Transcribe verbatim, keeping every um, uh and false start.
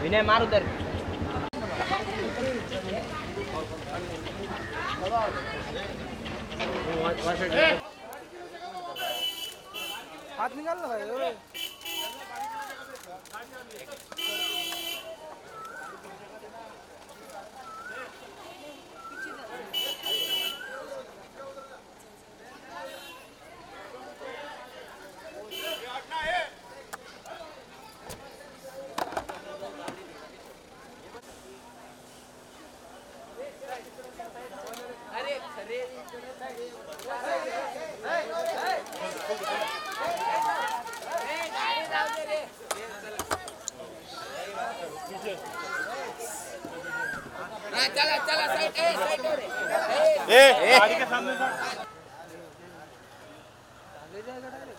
विनय मार उधर। हाथ निकाल ना भाई। चला चला साइड ए साइड ए गाड़ी के सामने था। ले जाएगा डायरेक्ट।